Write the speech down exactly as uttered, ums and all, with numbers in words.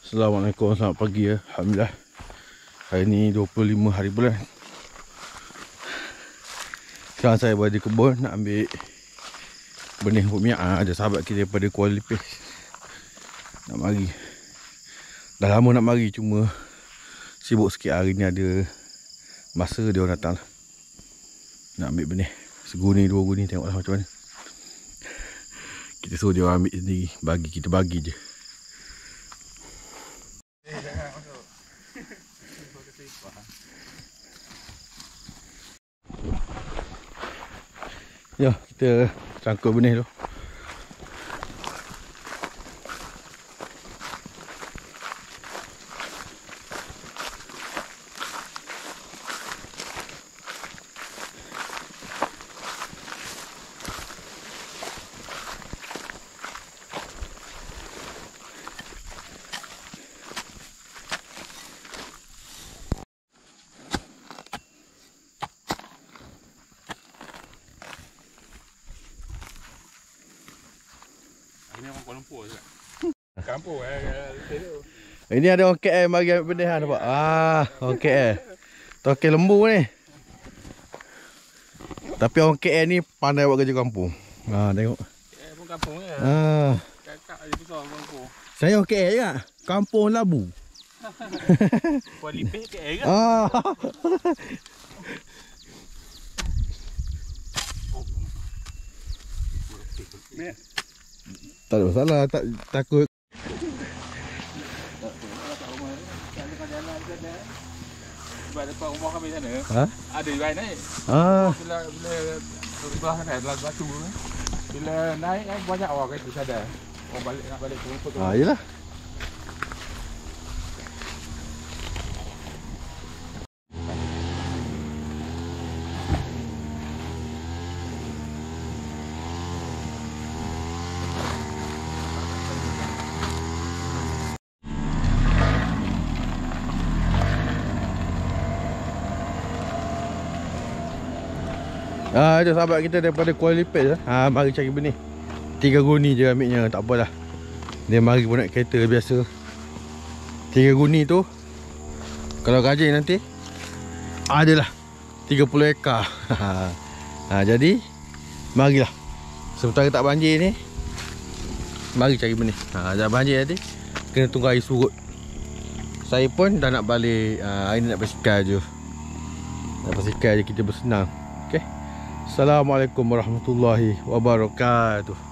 Assalamualaikum, selamat pagi ya. Alhamdulillah. Hari ni dua puluh lima hari bulan. Sekarang saya berada di kebun nak ambil benih rumput minyak. ha, Ada sahabat kita daripada Kuala Lipis nak mari. Dah lama nak mari, cuma sibuk sikit. Hari ni ada masa dia orang datang lah. Nak ambil benih seguni dua guni, tengoklah macam mana. Kita suruh dia orang ambil sendiri, bagi kita bagi je. Ya, kita cangkul benih tu. Ini orang Kuala Lumpur juga. Kampung eh. Ini ada orang K L mari ambil benih ha, nampak? Ah, orang K L. Tokek lembu ni. Tapi orang K L ni pandai buat kerja kampung. Ha, tengok. K L pun kampung je. Ah. Kakak je besar kampung. Saya orang K L juga. Kampung Labu. Kuala Lipis K L ke? Ah. Ni. Tak ada masalah, tak takut. Sebab depan rumah kami sana, Ha? ada juga naik. Ah. Bila bila sebelah sana ada batu ni. Bila naik kan banyak orang kan sadar. Orang balik nak balik ke rumah tu. Ah, yalah. Ah, ada sahabat kita daripada Kuala Lipis. Ha, mari cari benih. Tiga guni je ambilnya, tak apalah. Dia mari pun naik kereta biasa. Tiga guni tu kalau rajin nanti adalah tiga puluh ekar. Ha, jadi marilah. Sementara tak banjir ni, mari cari benih. Ha, dah banjir tadi, kena tunggu air surut. Saya pun dah nak balik. Ha, hari ni nak bersikal je. Nak bersikal je, kita bersenang. Okey. Assalamualaikum warahmatullahi wabarakatuh.